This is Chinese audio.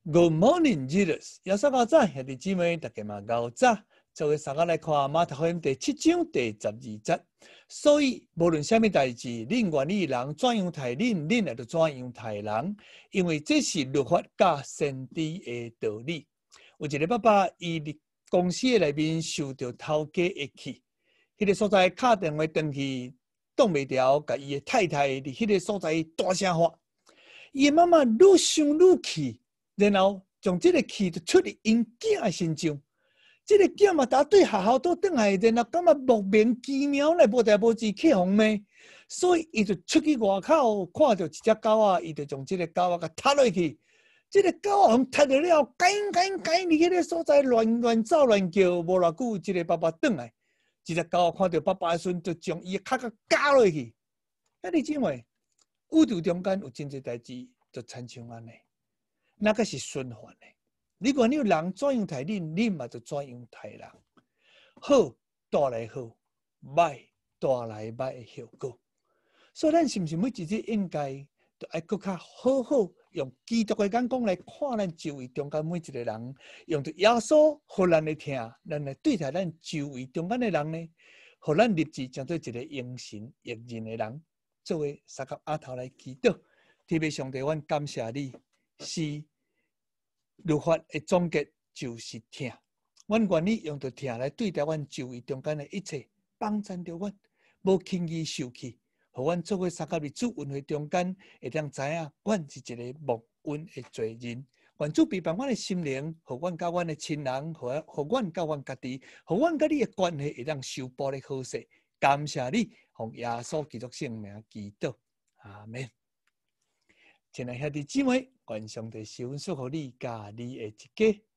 Good morning, Jesus。耶稣高早，兄弟姊妹，大家嘛高早。做个三个来看马太福音第7章第12节。所以，无论什么代志，恁愿意人怎样待恁，恁也就怎样待人，因为这是律法甲先知的道理。有一个爸爸，伊伫公司内面受到头家的气，迄个所在敲电话登去，挡袂牢，甲伊的太太伫迄个所在大声喊，伊的妈妈愈想愈气。然后将这个气就出伫因囝的身上，这个囝嘛，打对学校倒转来，然后感觉莫名其妙咧，无代无志去互骂，所以伊就出去外口，看到一只狗仔，伊就将这个狗仔甲踢落去。这个狗仔踢落了，赶伫迄个所在乱走乱叫，无偌久，这个爸爸转来，这只狗仔看到爸爸的时阵，就将伊的脚甲夹落去。兄弟姊妹，宇宙中间有真侪代志，就亲像安尼。那个是循环的。你愿意人怎样待恁，恁嘛就怎样待人。好带来好，歹带来歹的效果。所以咱是毋是每一日应该都爱更较好好用基督的眼光来看咱周围中间每一个人，用着耶稣互咱的听，咱来对待咱周围中间的人呢，互咱立志将做一个用心益人的人。作为三甲阿头来祈祷，天父上帝，阮感谢你，是。律法的总结就是听，阮愿意用着听来对待阮周围中间的一切，帮助着阮，无轻易受气，互阮做伙三甲日子运会中间，会当知影，阮是一个莫运的罪人。愿主陪伴阮的心灵，互阮甲阮的亲人，互阮甲阮家己，互阮甲你的关系会当修补的好势。感谢你，奉耶稣基督圣名祈祷，阿门。亲爱兄弟姊妹，愿上帝赐福予你甲你的一家。